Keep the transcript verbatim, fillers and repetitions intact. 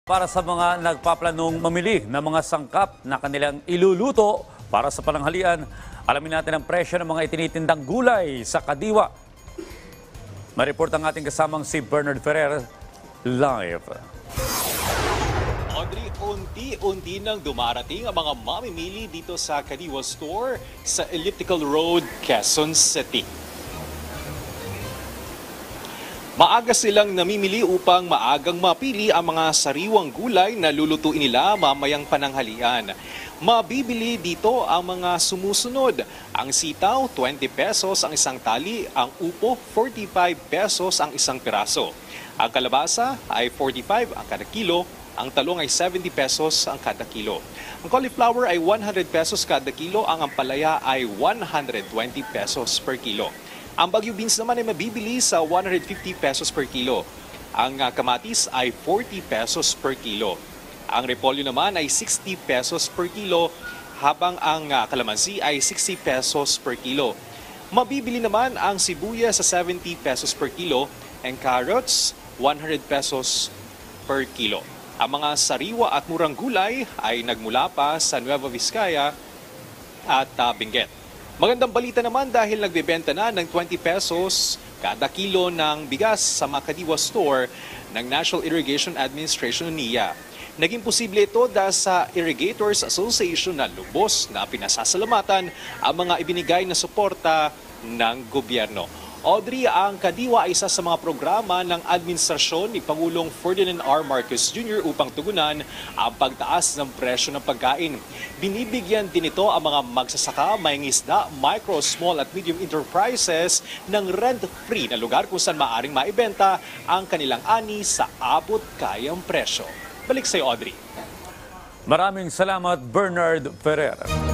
Para sa mga nagpaplanong mamili ng mga sangkap na kanilang iluluto para sa pananghalian, alamin natin ang presyo ng mga itinitindang gulay sa Kadiwa. May-report ang ating kasamang si Bernard Ferrer live. Audrey, unti-unti nang dumarating ang mga mamimili dito sa Kadiwa Store sa Elliptical Road, Quezon City. Maaga silang namimili upang maagang mapili ang mga sariwang gulay na lulutuin nila mamayang pananghalian. Mabibili dito ang mga sumusunod. Ang sitaw, twenty pesos ang isang tali. Ang upo, forty-five pesos ang isang piraso. Ang kalabasa ay forty-five ang kada kilo. Ang talong ay seventy pesos ang kada kilo. Ang cauliflower ay one hundred pesos kada kilo. Ang ampalaya ay one hundred twenty pesos per kilo. Ang Bagyo beans naman ay mabibili sa one hundred fifty pesos per kilo. Ang uh, kamatis ay forty pesos per kilo. Ang repolyo naman ay sixty pesos per kilo, habang ang uh, kalamansi ay sixty pesos per kilo. Mabibili naman ang sibuyas sa seventy pesos per kilo and carrots one hundred pesos per kilo. Ang mga sariwa at murang gulay ay nagmula pa sa Nueva Vizcaya at uh, Benguet. Magandang balita naman dahil nagbebenta na ng twenty pesos kada kilo ng bigas sa mga Kadiwa Store ng National Irrigation Administration o N I A. Naging posible ito dahil sa Irrigators Association na lubos na pinasasalamatan ang mga ibinigay na suporta ng gobyerno. Audrey, ang Kadiwa ay isa sa mga programa ng administrasyon ni Pangulong Ferdinand R. Marcos Junior upang tugunan ang pagtaas ng presyo ng pagkain. Binibigyan din ito ang mga magsasaka, mangingisda, micro, small at medium enterprises ng rent-free na lugar kung saan maaaring maibenta ang kanilang ani sa abot kayang presyo. Balik sa iyo, Audrey. Maraming salamat, Bernard Ferrer.